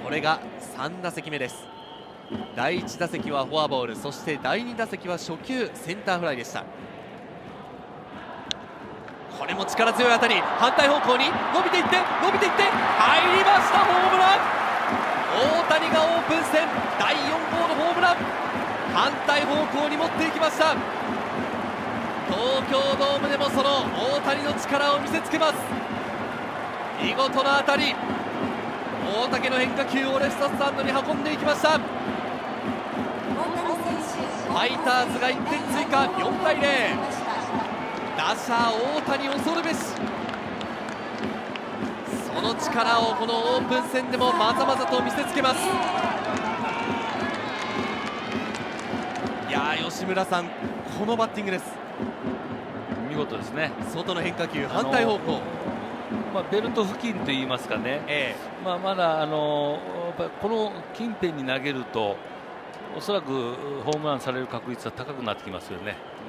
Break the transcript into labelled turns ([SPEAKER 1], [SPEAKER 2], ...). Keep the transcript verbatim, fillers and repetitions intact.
[SPEAKER 1] これがさん打席目です。だいいち打席はフォアボール、そしてだいに打席は初球センターフライでした。これも力強い当たり、反対方向に伸びていって伸びていって入りました。ホームラン。大谷がオープン戦だいよん号のホームラン、反対方向に持っていきました。東京ドームでもその大谷の力を見せつけます。見事な当たり、大竹の変化球をレフトスタンドに運んでいきました。ファイターズがいってん追加、よんたいゼロ。打者大谷恐るべし。その力をこのオープン戦でもまざまざと見せつけます。いやー、吉村さん、このバッティングです。
[SPEAKER 2] 見事ですね。
[SPEAKER 1] 外の変化球、反対方向、
[SPEAKER 2] まあ、ベルト付近といいますかね、ええ、まあまだあのこの近辺に投げるとおそらくホームランされる確率は高くなってきますよね。